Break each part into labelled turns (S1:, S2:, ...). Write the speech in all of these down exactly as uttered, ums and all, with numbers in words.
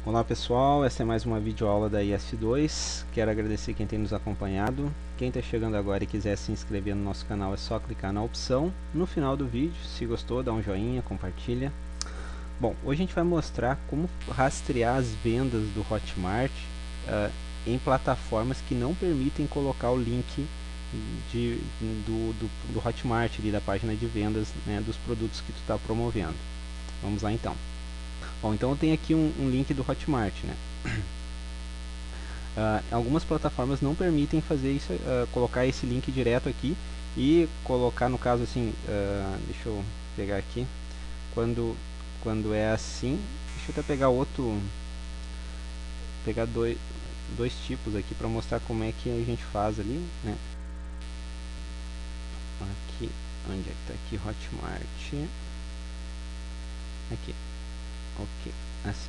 S1: Olá pessoal, essa é mais uma videoaula da I S dois. Quero agradecer quem tem nos acompanhado. Quem está chegando agora e quiser se inscrever no nosso canal é só clicar na opção no final do vídeo. Se gostou, dá um joinha, compartilha. Bom, hoje a gente vai mostrar como rastrear as vendas do Hotmart uh, em plataformas que não permitem colocar o link de, do, do, do Hotmart, ali, da página de vendas, né, dos produtos que tu está promovendo. Vamos lá então. Bom, então eu tenho aqui um, um link do Hotmart, né? Uh, algumas plataformas não permitem fazer isso, uh, colocar esse link direto aqui e colocar, no caso assim, uh, deixa eu pegar aqui, quando, quando é assim, deixa eu até pegar outro, pegar dois, dois tipos aqui para mostrar como é que a gente faz ali, né? Aqui, onde é que tá aqui, Hotmart, aqui. Ok, assim.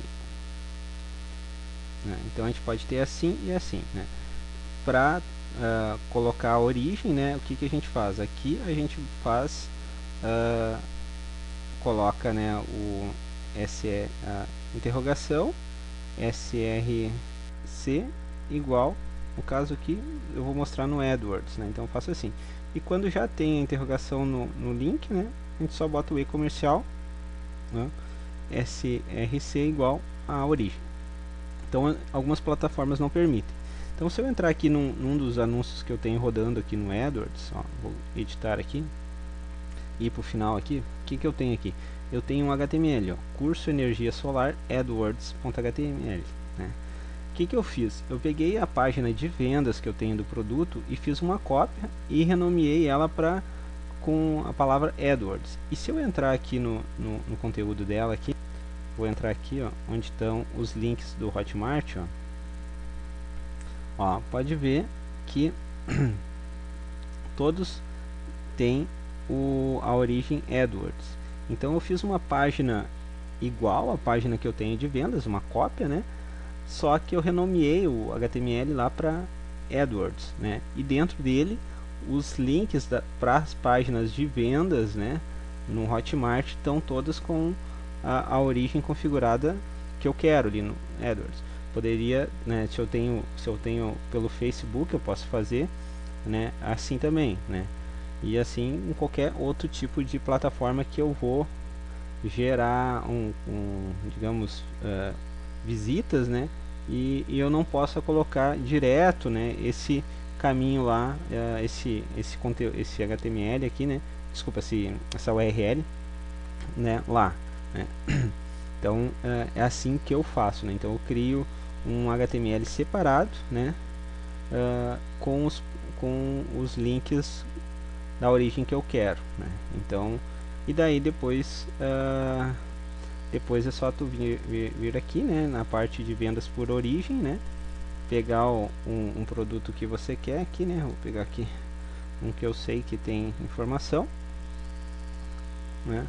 S1: Né? Então a gente pode ter assim e assim, né? Para uh, colocar a origem, né? O que que a gente faz? Aqui a gente faz, uh, coloca, né? O S uh, interrogação src igual, no caso aqui eu vou mostrar no AdWords, né? Então eu faço assim. E quando já tem a interrogação no, no link, né? A gente só bota o e comercial, né? src igual a origem. Então algumas plataformas não permitem. Então se eu entrar aqui num, num dos anúncios que eu tenho rodando aqui no AdWords, ó, vou editar aqui e ir para o final aqui, o que que eu tenho aqui? Eu tenho um H T M L, ó, curso energia solar adwords.html, né? O que que eu fiz? Eu peguei a página de vendas que eu tenho do produto e fiz uma cópia e renomeei ela para com a palavra AdWords. E se eu entrar aqui no, no, no conteúdo dela aqui, vou entrar aqui, ó, onde estão os links do Hotmart, ó. Ó, pode ver que todos têm o, a origem AdWords. Então eu fiz uma página igual à página que eu tenho de vendas, uma cópia, né? Só que eu renomeei o H T M L lá para AdWords, né? E dentro dele os links para as páginas de vendas, né, no Hotmart estão todas com a, a origem configurada que eu quero ali no AdWords. Poderia, né, se eu tenho se eu tenho pelo Facebook, eu posso fazer, né, assim também, né? E assim em qualquer outro tipo de plataforma que eu vou gerar um, um digamos, uh, visitas, né? E, e eu não possa colocar direto, né, esse caminho lá, uh, esse esse conteúdo, esse H T M L aqui, né? Desculpa, esse, essa U R L, né? Lá, né? Então uh, é assim que eu faço, né? Então eu crio um H T M L separado, né? Uh, com os com os links da origem que eu quero, né? Então, e daí depois uh, depois é só tu vir, vir, vir aqui, né? Na parte de vendas por origem, né? Pegar o, um, um produto que você quer aqui, né? Vou pegar aqui um que eu sei que tem informação, né?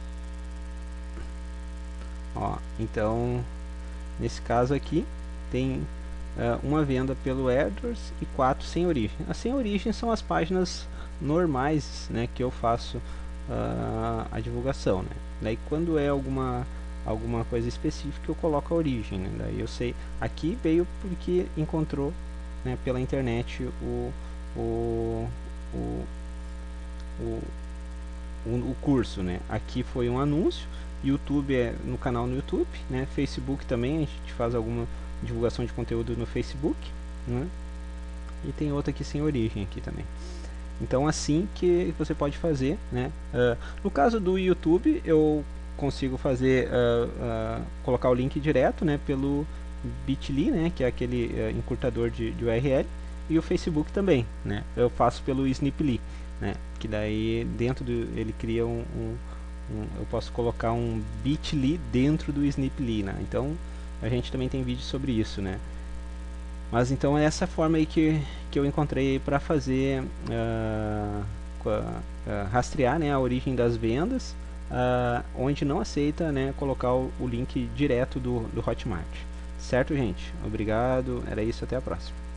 S1: Ó, então nesse caso aqui tem uh, uma venda pelo AdWords e quatro sem origem. As sem origem são as páginas normais, né? Que eu faço uh, a divulgação, né? Daí quando é alguma alguma coisa específica eu coloco a origem, né? Daí eu sei, aqui veio porque encontrou, né, pela internet o o, o, o, o, o curso, né? Aqui foi um anúncio, YouTube é no canal no YouTube, né? Facebook também, a gente faz alguma divulgação de conteúdo no Facebook, né? E tem outra aqui sem origem aqui também. Então assim que você pode fazer, né? Uh, no caso do YouTube eu consigo fazer, uh, uh, colocar o link direto, né, pelo bit ponto l y, né, que é aquele uh, encurtador de, de U R L, e o Facebook também, né, eu faço pelo snip ponto l y, né, que daí dentro do, ele cria um, um, um, eu posso colocar um bit ponto l y dentro do snip ponto l y, né, então a gente também tem vídeo sobre isso, né. Mas então é essa forma aí que, que eu encontrei para fazer, uh, uh, rastrear, né, a origem das vendas, Uh, onde não aceita, né, colocar o, o link direto do, do Hotmart. Certo, gente? Obrigado, era isso, até a próxima.